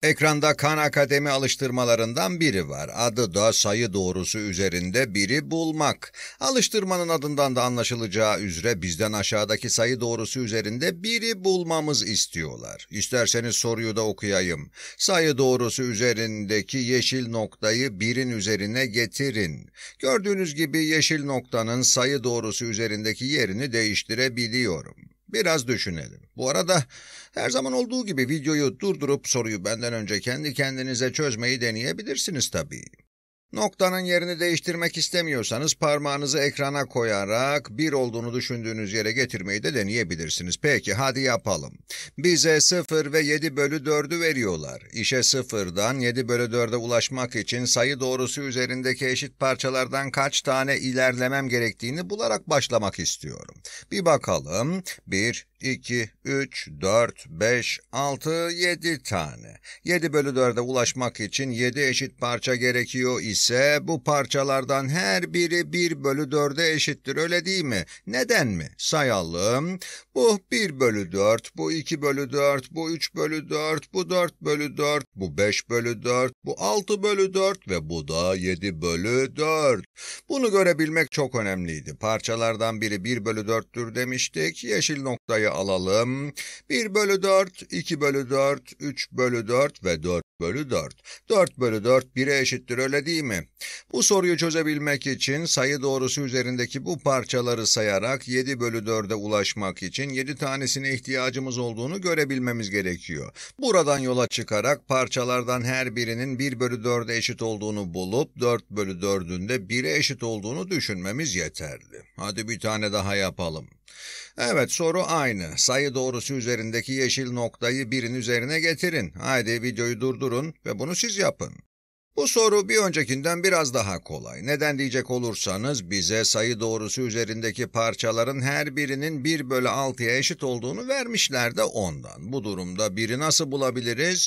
Ekranda Khan Akademi alıştırmalarından biri var. Adı da sayı doğrusu üzerinde biri bulmak. Alıştırmanın adından da anlaşılacağı üzere bizden aşağıdaki sayı doğrusu üzerinde biri bulmamız istiyorlar. İsterseniz soruyu da okuyayım. Sayı doğrusu üzerindeki yeşil noktayı birin üzerine getirin. Gördüğünüz gibi yeşil noktanın sayı doğrusu üzerindeki yerini değiştirebiliyorum. Biraz düşünelim. Bu arada her zaman olduğu gibi videoyu durdurup soruyu benden önce kendi kendinize çözmeyi deneyebilirsiniz tabii. Noktanın yerini değiştirmek istemiyorsanız parmağınızı ekrana koyarak bir olduğunu düşündüğünüz yere getirmeyi de deneyebilirsiniz. Peki hadi yapalım. Bize 0 ve 7 bölü 4'ü veriyorlar. İşe 0'dan 7 bölü 4'e ulaşmak için sayı doğrusu üzerindeki eşit parçalardan kaç tane ilerlemem gerektiğini bularak başlamak istiyorum. Bir bakalım. 1, 2, 3, 4, 5, 6, 7 tane. 7 bölü 4'e ulaşmak için 7 eşit parça gerekiyor ise bu parçalardan her biri 1 bölü 4'e eşittir, öyle değil mi? Neden mi? Sayalım. Bu 1 bölü 4, bu 2 bölü 4, bu 3 bölü 4, bu 4 bölü 4, bu 5 bölü 4, bu 6 bölü 4 ve bu da 7 bölü 4. Bunu görebilmek çok önemliydi. Parçalardan biri 1 bölü 4'tür demiştik. Yeşil noktayı alalım. 1 bölü 4, 2 bölü 4, 3 bölü 4 ve 4 bölü 4. 4 bölü 4 1'e eşittir, öyle değil mi? Bu soruyu çözebilmek için sayı doğrusu üzerindeki bu parçaları sayarak 7 bölü 4'e ulaşmak için 7 tanesine ihtiyacımız olduğunu görebilmemiz gerekiyor. Buradan yola çıkarak parçalardan her birinin 1 bölü 4'e eşit olduğunu bulup 4 bölü 4'ün de 1'e eşit olduğunu düşünmemiz yeterli. Hadi bir tane daha yapalım. Evet, soru aynı. Sayı doğrusu üzerindeki yeşil noktayı birin üzerine getirin. Haydi videoyu durdurun ve bunu siz yapın. Bu soru bir öncekinden biraz daha kolay. Neden diyecek olursanız bize sayı doğrusu üzerindeki parçaların her birinin 1 bölü 6'ya eşit olduğunu vermişler de ondan. Bu durumda 1'i nasıl bulabiliriz?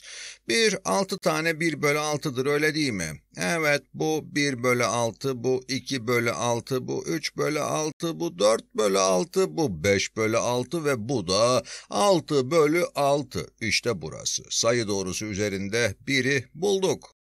6 tane 1 bölü 6'dır, öyle değil mi? Evet, bu 1 bölü 6, bu 2 bölü 6, bu 3 bölü 6, bu 4 bölü 6, bu 5 bölü 6 ve bu da 6 bölü 6. İşte burası. Sayı doğrusu üzerinde 1'i bulduk.